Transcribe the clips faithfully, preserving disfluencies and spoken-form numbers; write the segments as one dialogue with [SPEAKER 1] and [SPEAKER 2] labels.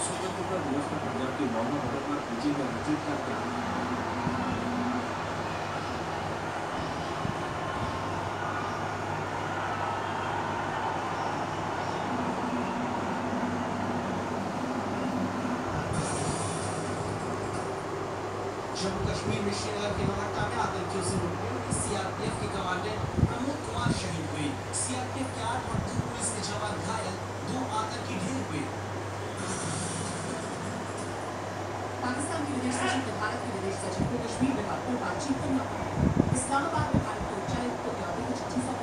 [SPEAKER 1] स्वतंत्रता दिवस पर पंजाब के मौना भवन में पीछे में रचित करते हैं।
[SPEAKER 2] जम्मू कश्मीर में श्रीनगर के नवट्टा में आतंकियों से मुठभेड़ सीआरपीएफ के कमांडेंट प्रमोद कुमार शहीद हुए। सीआरपीएफ के आठ और दो पुलिस के जवान घायल, दो आतंकी ढेर हुए।
[SPEAKER 3] पाकिस्तान के विदेश सचिव ने भारत के विदेश सचिव को कश्मीर विवाद पर बातचीत करना पड़ा। इस्लामाबाद में भारत के उच्चायुक्त को त्यागी को चिट्ठी सौंपी।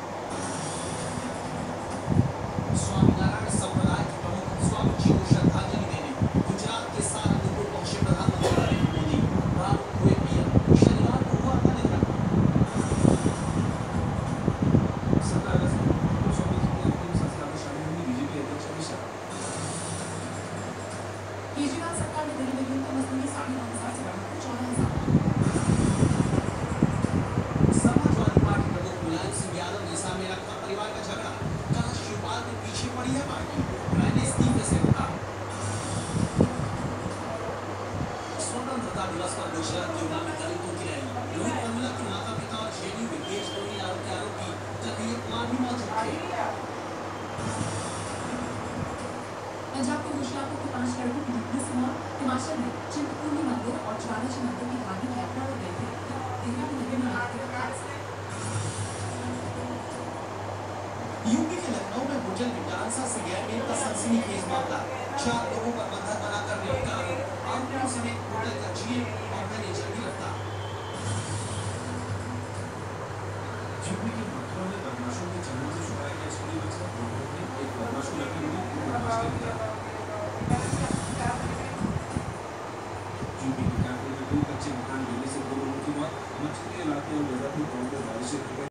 [SPEAKER 2] स्वामीनारायण संप्रदाय के प्रमुख स्वामी जी को श्रद्धांजलि देने गुजरात के सारंगपुर पहुंचे प्रधानमंत्री नरेंद्र मोदी। भावुक हुए पीएम। शनिवार को हुआ निधन।
[SPEAKER 1] सत्रह अगस्त को स्वामी जी के अंतिम संस्कार में शामिल होंगे बीजेपी अध्यक्ष अमित शाह।
[SPEAKER 3] केजरीवाल सरकार ने दिल्ली में न्यूनतम मजदूरी साढ़े नौ हजार से बढ़ाकर चौदह हजार।
[SPEAKER 2] समाजवादी पार्टी प्रमुख मुलायम सिंह यादव ने सामने रखा परिवार का झगड़ा। कहा शिवपाल के पीछे पड़ी है पार्टी, मैंने इस्तीफे से रोका। स्वतंत्रता दिवस पर गुजरात के में दलितों की रैली। रोहित कमला के माता पिता और जेडीयू में देशद्रोही आरोप के आरोपी कन्हैया कुमार भी मौजूद थे।
[SPEAKER 3] पंजाब के होशियारपुर के पांच लड़कों की डूबने से मौत। हिमाचल में चिंतपूर्णी मंदिर और ज्वालाजी मंदिर की धार्मिक यात्रा पर गए थे। देहरादून नगर में हादसे हादसे।
[SPEAKER 2] यूपी के लखनऊ में होटल में डांसर से गैंगरेप का सनसनीखेज मामला। चार लोगों पर बंधक बनाकर रेप का आरोप। आरोपियों समेत होटल का जीएम और मैनेजर गिरफ्तार।
[SPEAKER 1] यूपी के मथुरा में बदमाशों के जंगल से छुड़ाया गया स्कूली बच्चा। लोगों ने एक बदमाश को लगी हुई बदमाश कर दिया। यूपी के कानपुर में दो कच्चे मकान गिरने से दो लोगों की मौत। मछली इलाके और जजापुर गांव में बारिश से